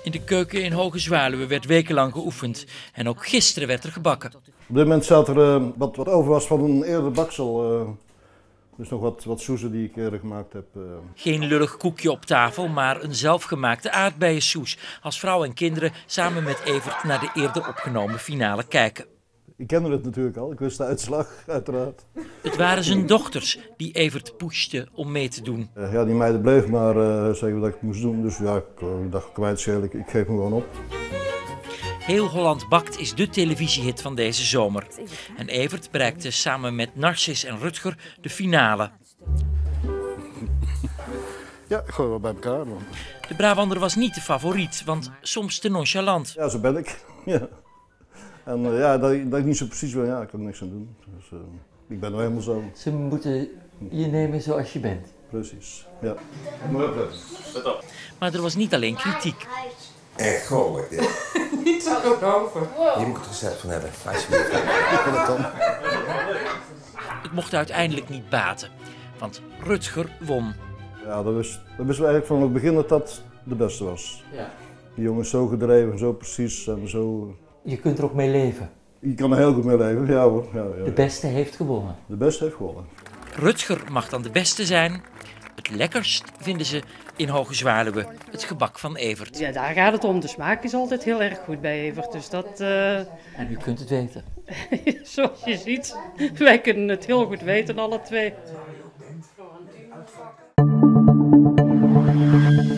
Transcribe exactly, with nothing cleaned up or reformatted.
In de keuken in Hoge Zwaluwe werd wekenlang geoefend. En ook gisteren werd er gebakken. Op dit moment zat er uh, wat, wat over was van een eerder baksel. Uh, dus nog wat, wat soezen die ik eerder gemaakt heb. Uh. Geen lullig koekje op tafel, maar een zelfgemaakte aardbeiensoes. Als vrouw en kinderen samen met Evert naar de eerder opgenomen finale kijken. Ik kende het natuurlijk al, ik wist de uitslag, uiteraard. Het waren zijn dochters die Evert pushten om mee te doen. Uh, ja, die meiden bleef maar uh, zeggen wat ik moest doen. Dus ja, ik uh, dacht kwijtschelijk, ik geef me gewoon op. Heel Holland Bakt is de televisiehit van deze zomer. En Evert bereikte samen met Narcis en Rutger de finale. Ja, gewoon wel bij elkaar. Man. De Brabander was niet de favoriet, want soms te nonchalant. Ja, zo ben ik. Ja. En uh, ja, dat, dat ik niet zo precies wil, ja, ik kan er niks aan doen. Dus, uh, ik ben nou helemaal zo. Ze moeten je nemen zoals je bent. Precies, ja. Maar er was niet alleen kritiek. Echt goor dit. Niet zo goed over. Hier moet ik het recept van hebben, alsjeblieft. Het mocht uiteindelijk niet baten, want Rutger won. Ja, dat wist, dat wist we eigenlijk van het begin dat dat de beste was. Ja. Die jongen is zo gedreven, zo precies en zo... Je kunt er ook mee leven. Je kan er heel goed mee leven, ja hoor. Ja, ja. De beste heeft gewonnen. De beste heeft gewonnen. Rutger mag dan de beste zijn. Het lekkerst vinden ze in Hoge Zwaluwe het gebak van Evert. Ja, daar gaat het om. De smaak is altijd heel erg goed bij Evert. Dus dat... Uh... En u kunt het weten. Zoals je ziet, wij kunnen het heel goed weten, alle twee.